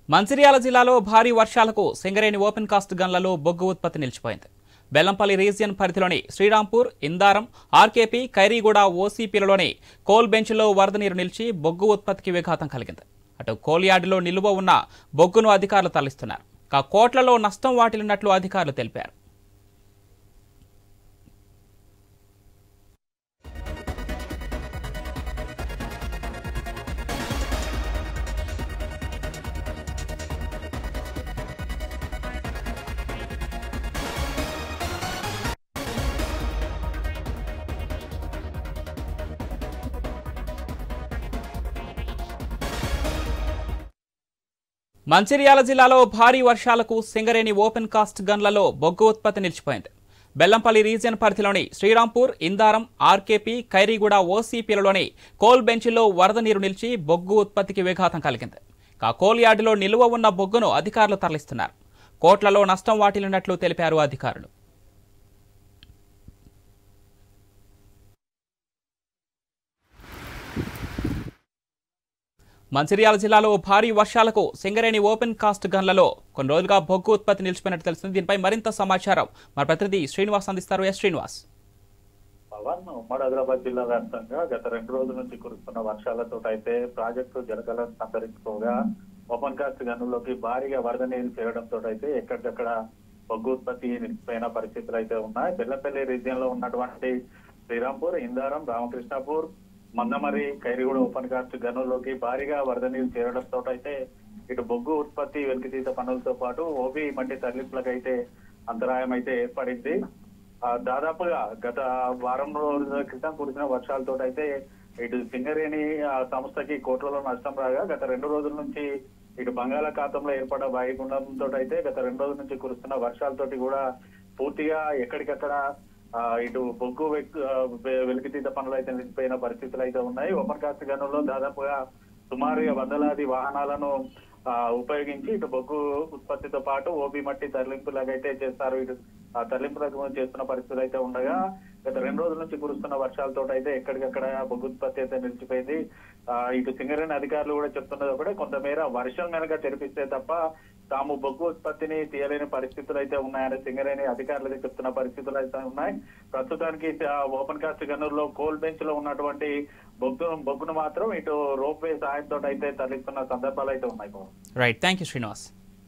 మంచిర్యాల జిల్లాలో భారీ వర్షాలకు సింగరేణి ఓపెన్ కాస్ట్ గన్లలో బొగ్గు ఉత్పత్తి నిలిచిపోయింది. బెల్లంపల్లి రీజియన్ పరిధిలోని శ్రీరాంపూర్, ఇందారం, ఆర్కేపీ, ఖైరీగూడ ఓసీపీలలోని కోల్ బెంచ్లో వరద నీరు నిలిచి బొగ్గు ఉత్పత్తికి విఘాతం కలిగింది. అటు కోల్ యార్డులో నిలువ ఉన్న బొగ్గును అధికారులు తరలిస్తున్నారు. కోట్లలో నష్టం వాటిల్లినట్లు అధికారులు తెలిపారు. మంచిర్యాల జిల్లాలో భారీ వర్షాలకు సింగరేణి ఓపెన్ కాస్ట్ గన్లలో బొగ్గు ఉత్పత్తి నిలిచిపోయింది. బెల్లంపల్లి రీజియన్ పరిధిలోని శ్రీరాంపూర్, ఇందారం, ఆర్కేపీ, ఖైరీగూడ ఓసీపీలలోని కోల్ బెంచ్లో వరద నీరు నిలిచి బొగ్గు ఉత్పత్తికి విఘాతం కలిగింది. కోల్ యార్డులో నిలువ ఉన్న బొగ్గును అధికారులు తరలిస్తున్నారు. కోట్లలో నష్టం వాటిల్లినట్లు తెలిపారు అధికారులు. మంచిర్యాల జిల్లాలో భారీ వర్షాలకు సింగరేణి ఓపెన్ కాస్ట్ గన్లలో కొన్ని రోజులుగా బొగ్గు ఉత్పత్తి నిలిచిపోయినట్టు తెలుస్తుంది. దీనిపై మరింత సమాచారం మా ప్రతినిధి శ్రీనివాస్ అందిస్తారు. శ్రీనివాస్. ఉమ్మడి ఆదిలాబాద్ జిల్లా వ్యాప్తంగా గత 2 రోజుల నుంచి కురుస్తున్న వర్షాలతో అయితే ప్రాజెక్టు జలకలను సంతరించుకోగా ఓపెన్ కాస్ట్ గన్నుల్లోకి భారీగా వరద నీరు చేరడంతో అయితే ఎక్కడికక్కడ బొగ్గు ఉత్పత్తి నిలిచిపోయిన పరిస్థితులు అయితే ఉన్నాయి. బెల్లంపల్లి రీజియన్ లో ఉన్నటువంటి శ్రీరాంపూర్, ఇందారం, రామకృష్ణపూర్, మందమరి, ఖైరీగూడ ఓపెన్ కాస్ట్ గనుల్లోకి భారీగా వరద నీరు చేరడంతో అయితే ఇటు బొగ్గు ఉత్పత్తి, వెలికితీత పనులతో పాటు ఓబీ మట్టి తరలింపులకు అయితే అంతరాయం అయితే ఏర్పడింది. దాదాపుగా గత వారం రోజుల క్రితం కురిసిన వర్షాలతో అయితే ఇటు సింగరేణి సంస్థకి కోట్లలో నష్టం రాగా గత 2 రోజుల నుంచి ఇటు బంగాళాఖాతంలో ఏర్పడ్డ వాయుగుండంతో అయితే గత 2 రోజుల నుంచి కురుస్తున్న వర్షాలతోటి కూడా పూర్తిగా ఎక్కడికక్కడ ఇటు బొగ్గు వెలికితీత పనులు అయితే నిలిచిపోయిన పరిస్థితులు అయితే ఉన్నాయి. ఓపెన్ కాస్ట్ గనుల్లో దాదాపుగా సుమారుగా వందలాది వాహనాలను ఉపయోగించి ఇటు బొగ్గు ఉత్పత్తితో పాటు ఓబీ మట్టి తరలింపులాగైతే చేస్తారు. ఇటు తరలింపులకు చేస్తున్న పరిస్థితులు అయితే ఉండగా గత 2 రోజుల నుంచి కురుస్తున్న వర్షాలతో అయితే ఎక్కడికక్కడ బొగ్గు ఉత్పత్తి అయితే నిలిచిపోయింది. ఇటు సింగరేణి అధికారులు కూడా చెప్తున్నది ఒకటే, కొంతమేర వర్షం కనుక తెరిపిస్తే తప్ప తాము బొగ్గు ఉత్పత్తిని తీయలేని పరిస్థితులు అయితే ఉన్నాయని సింగరేణి అధికారులు చెప్తున్న పరిస్థితులు అయితే ఉన్నాయి. ప్రస్తుతానికి ఓపెన్ కాస్ట్ గన్నుల్లో కోల్ బెంచ్ లో ఉన్నటువంటి బొగ్గును మాత్రం ఇటు రోప్ వే సాయంతో అయితే తరలిస్తున్న సందర్భాలు అయితే ఉన్నాయి. Right, thank you Srinivas.